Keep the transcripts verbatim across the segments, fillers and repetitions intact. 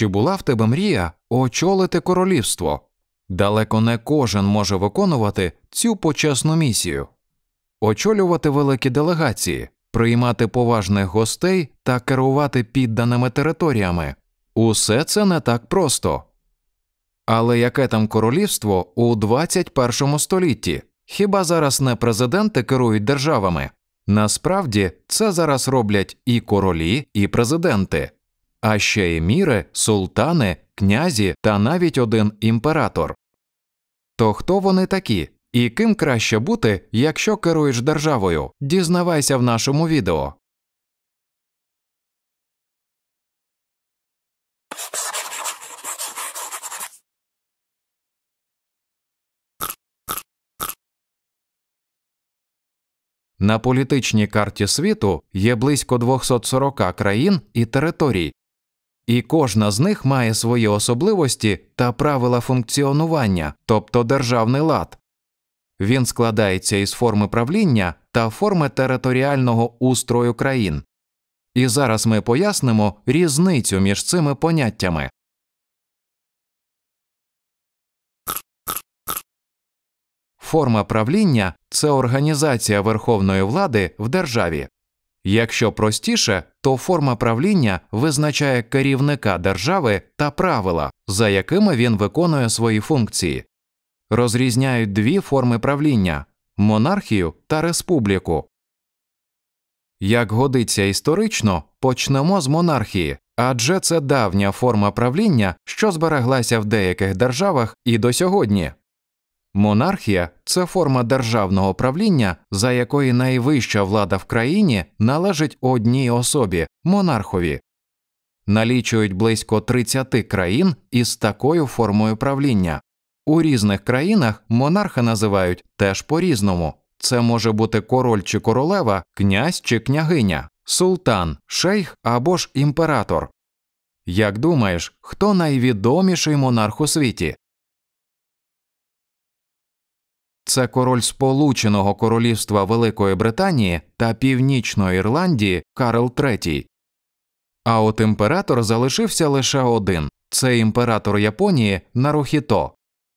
Чи була в тебе мрія очолити королівство? Далеко не кожен може виконувати цю почесну місію. Очолювати великі делегації, приймати поважних гостей та керувати підданими територіями – усе це не так просто. Але яке там королівство у двадцять першому столітті? Хіба зараз не президенти керують державами? Насправді, це зараз роблять і королі, і президенти. А ще еміри, султани, князі та навіть один імператор. То хто вони такі? І ким краще бути, якщо керуєш державою? Дізнавайся в нашому відео. На політичній карті світу є близько двісті сорок країн і територій. І кожна з них має свої особливості та правила функціонування, тобто державний лад. Він складається із форми правління та форми територіального устрою країн. І зараз ми пояснимо різницю між цими поняттями. Форма правління – це організація верховної влади в державі. Якщо простіше, то форма правління визначає керівника держави та правила, за якими він виконує свої функції. Розрізняють дві форми правління – монархію та республіку. Як годиться історично, почнемо з монархії, адже це давня форма правління, що збереглася в деяких державах і до сьогодні. Монархія – це форма державного правління, за якої найвища влада в країні належить одній особі – монархові. Налічують близько тридцять країн із такою формою правління. У різних країнах монарха називають теж по-різному. Це може бути король чи королева, князь чи княгиня, султан, шейх або ж імператор. Як думаєш, хто найвідоміший монарх у світі? Це король Сполученого Королівства Великої Британії та Північної Ірландії Карл третій. А от імператор залишився лише один – це імператор Японії Нарухіто.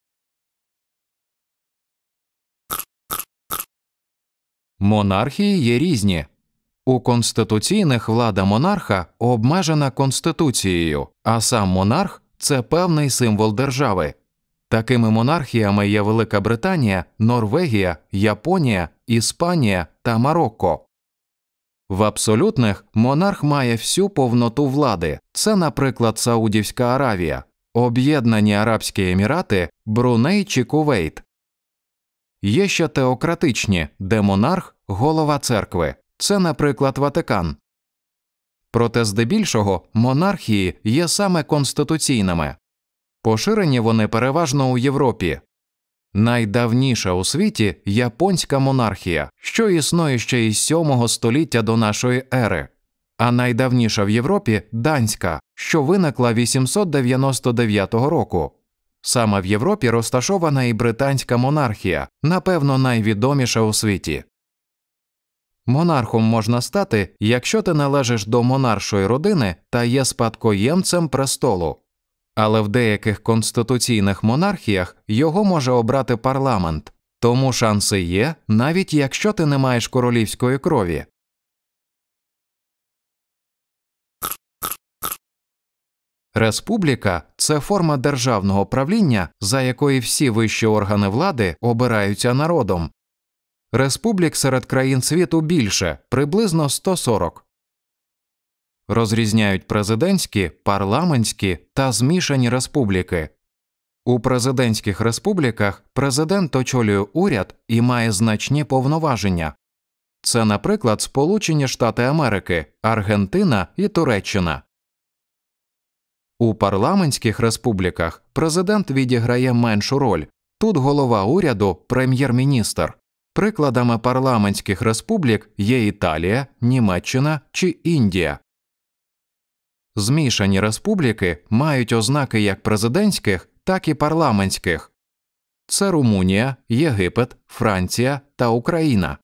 Монархії є різні. У конституційних влада монарха обмежена Конституцією, а сам монарх – це певний символ держави. Такими монархіями є Велика Британія, Норвегія, Японія, Іспанія та Марокко. В абсолютних монарх має всю повноту влади. Це, наприклад, Саудівська Аравія, Об'єднані Арабські Емірати, Бруней чи Кувейт. Є ще теократичні, де монарх – голова церкви. Це, наприклад, Ватикан. Проте здебільшого монархії є саме конституційними. Поширені вони переважно у Європі. Найдавніша у світі – японська монархія, що існує ще із сьомого століття до нашої ери. А найдавніша в Європі – данська, що виникла вісімсот дев'яносто дев'ятого року. Саме в Європі розташована і британська монархія, напевно, найвідоміша у світі. Монархом можна стати, якщо ти належиш до монаршої родини та є спадкоємцем престолу. Але в деяких конституційних монархіях його може обрати парламент, тому шанси є, навіть якщо ти не маєш королівської крові. Республіка – це форма державного правління, за якої всі вищі органи влади обираються народом. Республік серед країн світу більше – приблизно сто сорок. Розрізняють президентські, парламентські та змішані республіки. У президентських республіках президент очолює уряд і має значні повноваження. Це, наприклад, Сполучені Штати Америки, Аргентина і Туреччина. У парламентських республіках президент відіграє меншу роль. Тут голова уряду – прем'єр-міністр. Прикладами парламентських республік є Італія, Німеччина чи Індія. Змішані республіки мають ознаки як президентських, так і парламентських. Це Румунія, Єгипет, Франція та Україна.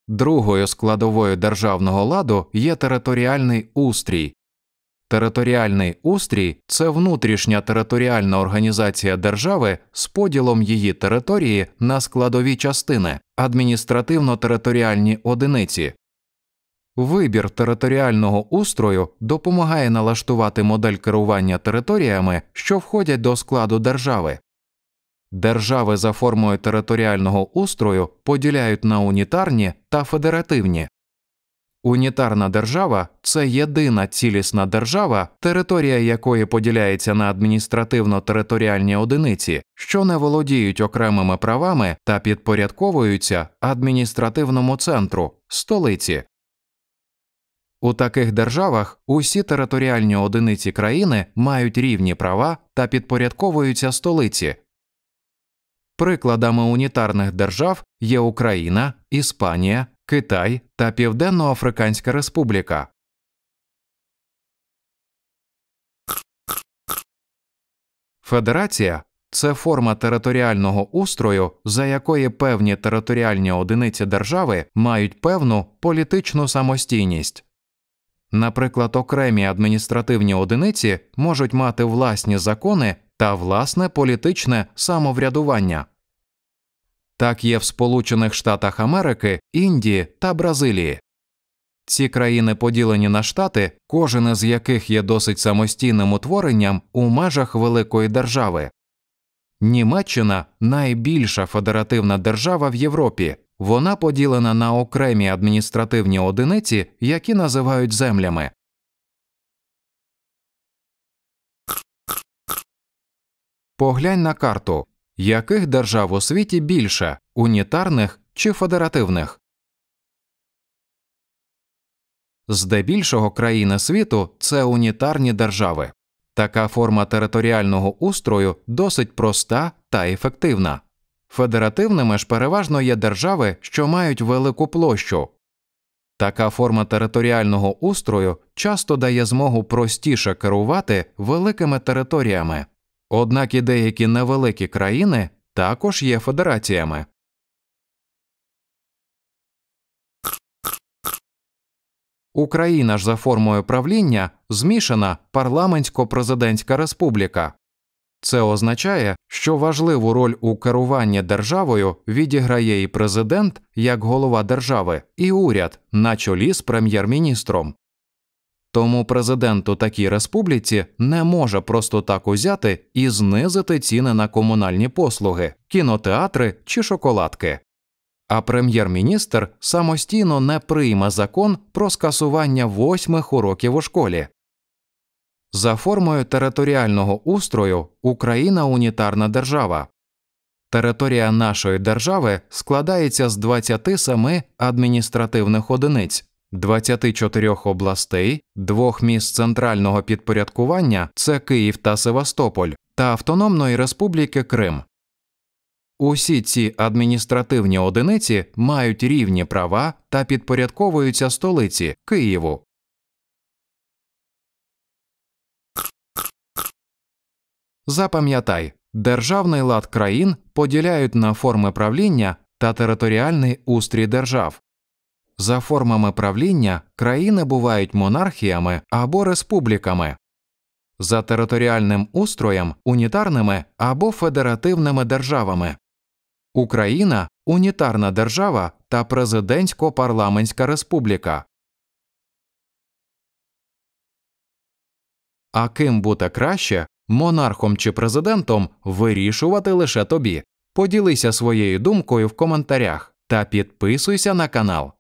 Другою складовою державного ладу є територіальний устрій. Територіальний устрій – це внутрішня територіальна організація держави з поділом її території на складові частини – адміністративно-територіальні одиниці. Вибір територіального устрою допомагає налаштувати модель керування територіями, що входять до складу держави. Держави за формою територіального устрою поділяють на унітарні та федеративні. Унітарна держава – це єдина цілісна держава, територія якої поділяється на адміністративно-територіальні одиниці, що не володіють окремими правами та підпорядковуються адміністративному центру – столиці. У таких державах усі територіальні одиниці країни мають рівні права та підпорядковуються столиці. Прикладами унітарних держав є Україна, Іспанія, Китай та Південно-Африканська Республіка. Федерація – це форма територіального устрою, за якої певні територіальні одиниці держави мають певну політичну самостійність. Наприклад, окремі адміністративні одиниці можуть мати власні закони та власне політичне самоврядування. Так є в Сполучених Штатах Америки, Індії та Бразилії. Ці країни поділені на штати, кожен із яких є досить самостійним утворенням у межах великої держави. Німеччина – найбільша федеративна держава в Європі. Вона поділена на окремі адміністративні одиниці, які називають землями. Поглянь на карту. Яких держав у світі більше – унітарних чи федеративних? Здебільшого країни світу – це унітарні держави. Така форма територіального устрою досить проста та ефективна. Федеративними ж переважно є держави, що мають велику площу. Така форма територіального устрою часто дає змогу простіше керувати великими територіями. Однак і деякі невеликі країни також є федераціями. Україна ж за формою правління змішана парламентсько-президентська республіка. Це означає, що важливу роль у керуванні державою відіграє і президент, як голова держави, і уряд, на чолі з прем'єр-міністром. Тому президент у такій республіці не може просто так узяти і знизити ціни на комунальні послуги, кінотеатри чи шоколадки. А прем'єр-міністр самостійно не прийме закон про скасування восьмих уроків у школі. За формою територіального устрою Україна – унітарна держава. Територія нашої держави складається з двадцяти семи адміністративних одиниць, двадцяти чотирьох областей, двох міст центрального підпорядкування – це Київ та Севастополь, та Автономної Республіки Крим. Усі ці адміністративні одиниці мають рівні права та підпорядковуються столиці – Києву. Запам'ятай, державний лад країн поділяють на форми правління та територіальний устрій держав. За формами правління країни бувають монархіями або республіками. За територіальним устроєм – унітарними або федеративними державами. Україна – унітарна держава та президентсько-парламентська республіка. А ким бути краще – монархом чи президентом – вирішувати лише тобі. Поділися своєю думкою в коментарях та підписуйся на канал.